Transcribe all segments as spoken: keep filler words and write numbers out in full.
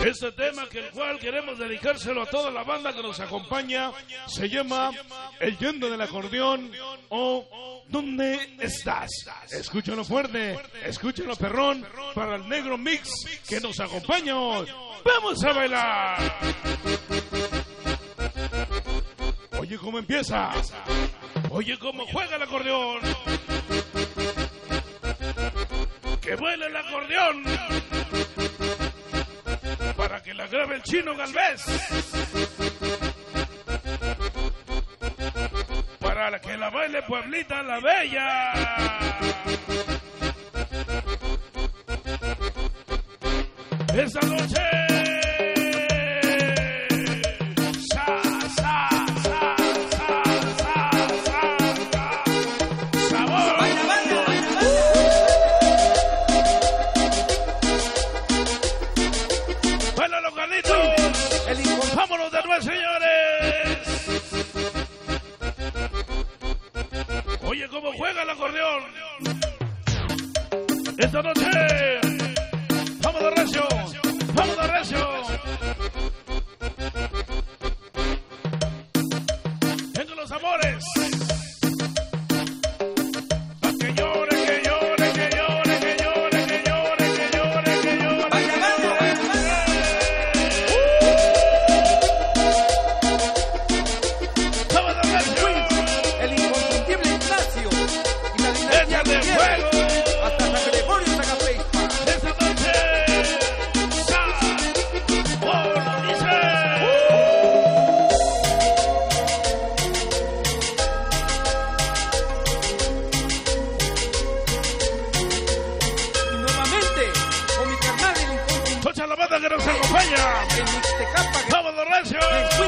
Este tema que el cual queremos dedicárselo a toda la banda que nos acompaña se llama El Yendo del Acordeón o ¿Dónde estás? Escúchalo fuerte, escúchalo perrón para el Negro Mix que nos acompaña hoy. ¡Vamos a bailar! Oye cómo empieza, oye cómo juega el acordeón. Que baile el acordeón para que la grabe el Chino Galvez, para que la baile Pueblita la Bella. Esta noche vámonos de nuevo, señores. Oye cómo juega el acordeón esta noche. Vamos de recio, vamos de recio. Vengan los amores. Que llore, que llore, que llore, que llore, que llore, que llore, que llore. Que nos acompaña. Vamos de recio.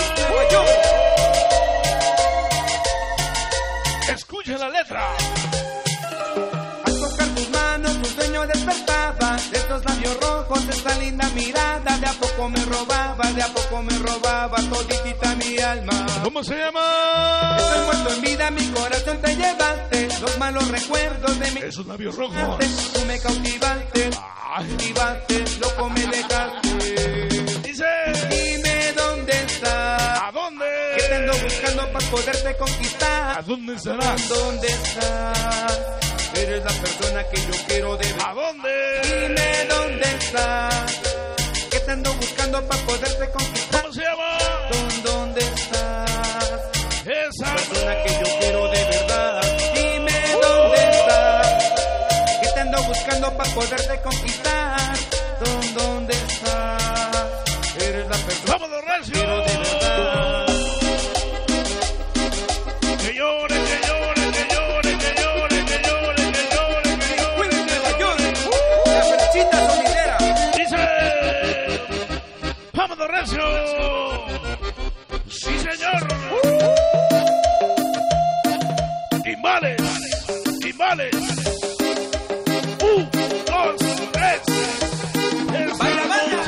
Escucha la letra. Al tocar tus manos un sueño despertaba, de estos labios rojos, esta linda mirada, de a poco me robaba, de a poco me robaba toditita mi alma. ¿Cómo se llama? Estoy muerto en vida, mi corazón te llevaste, los malos recuerdos de mi... Esos labios rojos. Tú me cautivaste, cautivaste, loco me dejaste. Dice, dime dónde estás. ¿A dónde? Que te ando buscando para poderte conquistar. ¿A dónde estarás? ¿Dónde estás? Eres la persona que yo quiero de ver. ¿A dónde? Dime dónde estás. Que te ando buscando para poderte conquistar. ¿Cómo se llama? ¿Dónde estás? Esa persona que yo quiero de verdad. Dime dónde estás. Que te ando buscando para poderte conquistar. ¿Dónde estás? Eres la persona ¡vamos de recio! que quiero de verdad. Que llore, que llore, que llore, que llore, que llore, que llore, que llore. En Nueva York, la flechita sonidera. Dice, ¡vamos de recio! ¡Sí, señor! ¡Timbales! ¡Timbales! ¡Un, dos, tres! ¡Baila, baila!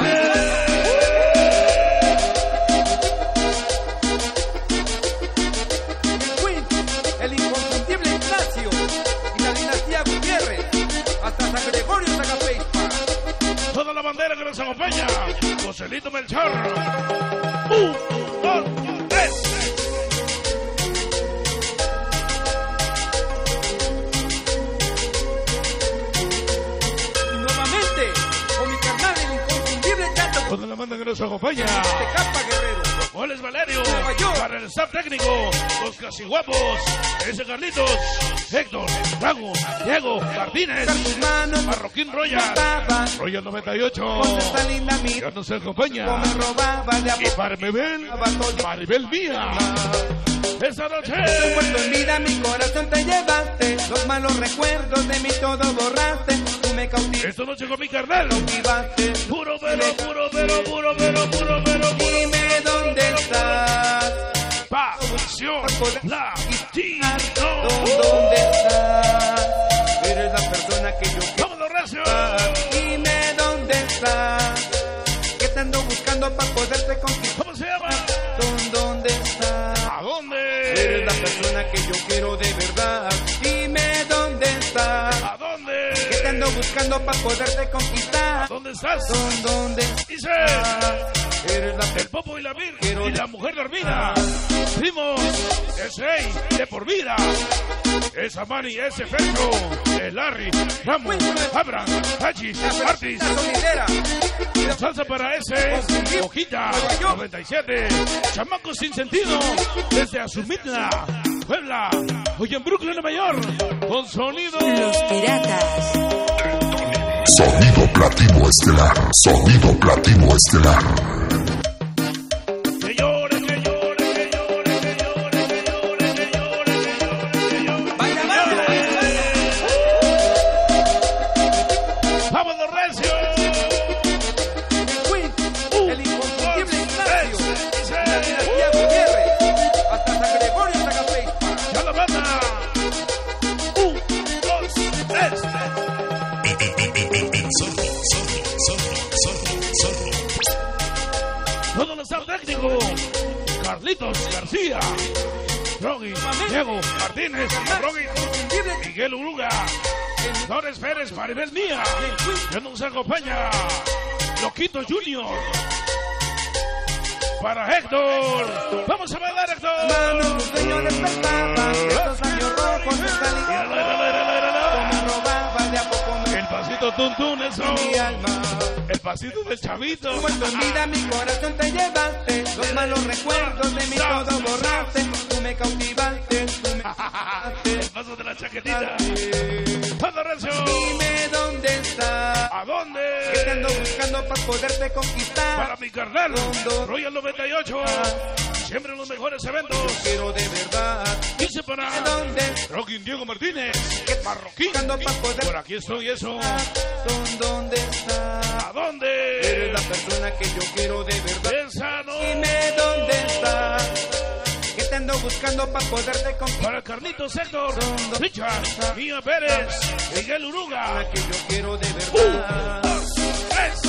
El inconfundible Ignacio y la dinastía Gutiérrez hasta San Gregorio Zacapeipa. Toda la bandera que nos acompaña, Joselito Melchor. Un, dos, tres. Y nuevamente con mi carnal el inconfundible Chato. Toda la banda que nos acompaña. Te capa Guerrero. Goles Valerio, Nueva York. para el staff técnico, los casi guapos, ese Carlitos, Héctor, Drago, Diego, Martínez, Tus manos Marroquín Royal, robaba, Royal noventa y ocho, con esta linda mirada. ya nos acompaña, Me robaba de a y poco. Maribel, Maribel mía, esta noche, Estoy muerto en vida, mi corazón te llevaste, los malos recuerdos de mí todo borraste. Tú me cautivaste, esta noche con mi carnal, puro pero, puro pero, puro pero, puro pero, puro. dime dónde estás. Pasión Latino. ¿Dónde estás? Eres la persona que yo quiero. ¡Vamos, recio! Dime dónde estás. Que te ando buscando para poderte conquistar. ¿Cómo se llama? ¿Dónde estás? ¿A dónde? Eres la persona que yo quiero de verdad. Dime dónde estás. ¿A dónde? Que te ando buscando buscando para poderte conquistar. ¿Dónde estás? ¿Dónde, dónde Dice estás? Eres la el Popo y la Virgen y la mujer dormida. Primos, es rey de por vida. Es Amani, ese Fercho, el Larry, Ramos, Abraham, Hachi, Artis. Salsa para ese, Hojita, noventa y siete. Chamacos sin sentido, desde Azumitla, Puebla, hoy en Brooklyn, Nueva York, con sonido. Los Piratas. Sonido Platino Estelar. Sonido Platino Estelar. Que llore, que llore, que llore, que llore, que llore, que llore, que llore, que llore. Baila, baila, baila, baila. ¡Vamos los recios! Queen, el inconfundible Ignacio. Sí. La dinastía Gutiérrez. Hasta San Gregorio saca Facebook. ¡Ya la banda! ¡Un, dos, tres! Todo el estado técnico. Carlitos García. Rogi, Diego Martínez, Rogi, Miguel Uruga, Torres Pérez, Maribel Mía. Ya nos acompaña Loquito Junior. Para Héctor. Vamos a bailar, Héctor. Mano, tu sueño despertaba. Estos años rojos están Míralo, ligados. míralo, míralo, Me míralo. robaba de a poco me El pasito tuntún, eso. mi alma. El pasito del chavito. Muerto en vida mi corazón te llevaste. Los malos recuerdos de mí todo borraste. Tú me cautivaste, tú me cautivaste. El paso de la chaquetita. ¡Anda, Recio! Dime dónde estás. ¿A dónde? Que te ando buscando para poderte conquistar. Para mi carnal, ¿Dónde? Royal noventa y ocho. Siempre en los mejores eventos. Quiero de verdad. Dice para ¿Dónde? Rockin Diego Martínez. Marroquín. Buscando pa' poder- Por aquí estoy, eso. ¿Dónde, dónde estás? ¿A dónde? Eres la persona que yo quiero de verdad. Esa no. Dime dónde estás. Que te ando buscando para poderte conquistar. Para Carlitos Héctor, Richard, Mía Pérez, Miguel Uruga. La que yo quiero de Un, verdad. dos, tres.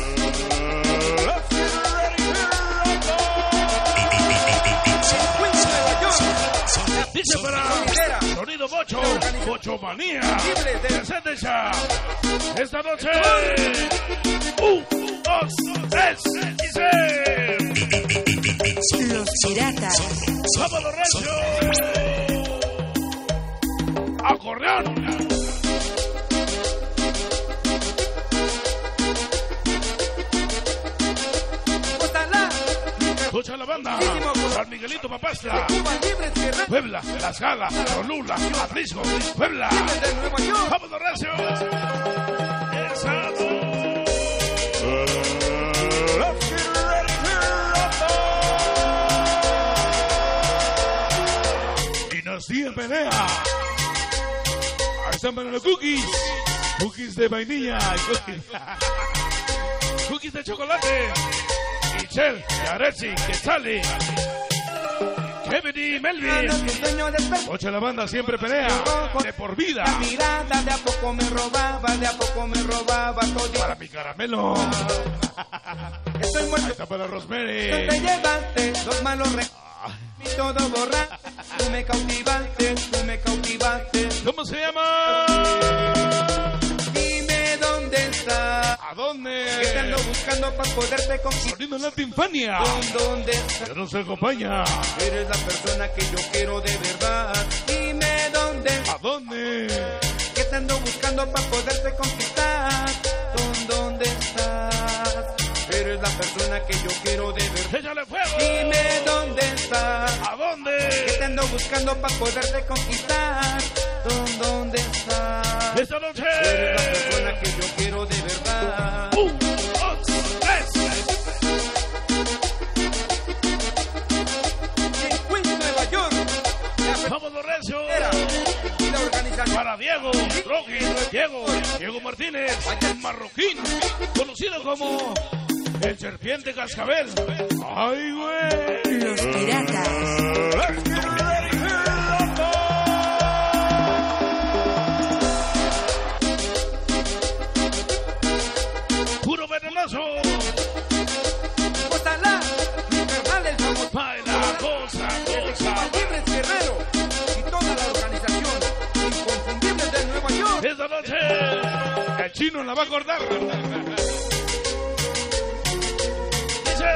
Queens, Nueva York. Dice para Sonido Bocho, Bocho Manía. Preséntense esta noche. Un, dos, tres. Dice. Los Piratas. ¡Vámonos, Recio! ¡Acordeón! Bótala. Escucha la banda. San Miguelito Papastra. Cuba Libre, Sierra. Puebla, La Scala, Cholula, Atlisco, Puebla. De Nueva York. ¡Vámonos, Recio! Esa no. Dinastía pelea. Ahí están para los cookies. Cookies de vainilla. y Cookies, cookies de chocolate. Michelle, Yaretsi, Quetzali, Kevin y Melvin. Mano, tu sueño despertaba. Ocho la banda siempre pelea. De por vida. La mirada de a poco me robaba, de a poco me robaba todo. Para mi caramelo. Estoy Ahí muerto. está para Tú te Rosemary. llevaste los malos recuerdos y todo borraste. Tú me cautivaste, tú me cautivaste. ¿Cómo se llama? Dime dónde estás. ¿A dónde? Que te ando buscando para poderte conquistar. Sonido Latinfania. ¿Dónde, dónde estás? Ya nos acompaña. Eres la persona que yo quiero de verdad. Dime dónde estás. ¿A dónde? Que te ando buscando para poderte conquistar. ¿Dónde, dónde estás? Eres la persona que yo quiero de verdad. ¡Échale fuego! Dime dónde estás. ¿A Que dónde? te ando buscando para poderte conquistar. ¿Dónde, dónde estás? Esta noche. Eres la persona que yo quiero de verdad. Un, dos, tres. En Queens, Nueva York. La Vamos los Recio. primera y la organización. Para Diego, Rocky, Diego, Diego Martínez, el Marroquín, conocido como el Serpiente Cascabel. ¡Ay, güey! Los Piratas. ¡Puro venenoso! Bótala. Mi carnal, el famoso. ¡Baila, cosa, cosa! Cuba Libre, Guerrero. Y toda la organización. Inconfundibles de Nueva York. Esta noche, el chino la va a acordar. Dice.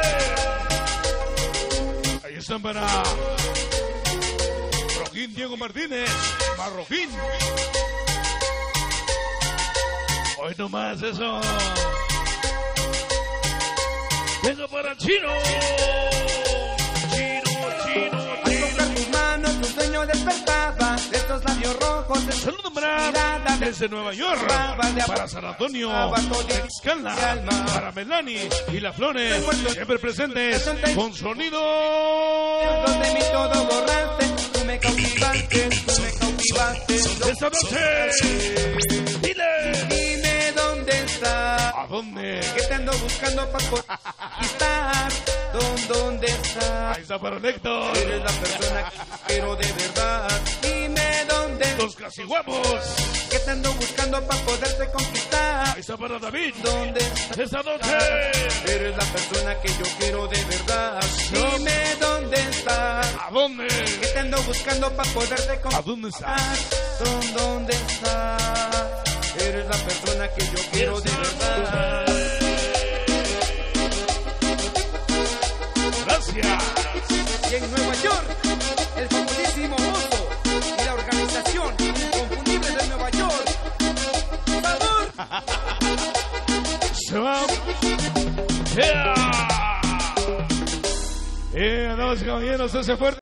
Ahí están para Rojín Diego Martínez, Marroquín. Hoy nomás eso. Venga para el chino. Chino, chino, Al tocar tus manos, tu sueño despertaba. De estos labios rojos, de saludos para desde Nueva York, para San Antonio, Texcala, para Melanie y las Flores, siempre presentes con sonido. de mí todo borraste. Tú me cautivaste, tú me cautivaste. Esta noche, dile, Dime dónde estás. ¿a dónde? Que te ando buscando para conquistar. ¿Dónde, ¿Dónde estás? Ahí está para Héctor, Eres la persona que quiero de verdad. Dime dónde los casi guapos. que te ando buscando para poderte conquistar. Ahí está para David, ¿Dónde estás? esta noche. Eres la persona que yo quiero de verdad. Dime dónde estás. ¿A dónde? Que te ando buscando para poderte ¿A conquistar. dónde estás? ¿Dónde, ¿Dónde estás? Eres la persona que yo quiero de verdad. Gracias. Y en Nueva York, el famosísimo Oso y la organización Inconfundibles de Nueva York. ¡Por favor! Se va. Yeah. Eh, damas y caballeros, ese fuerte.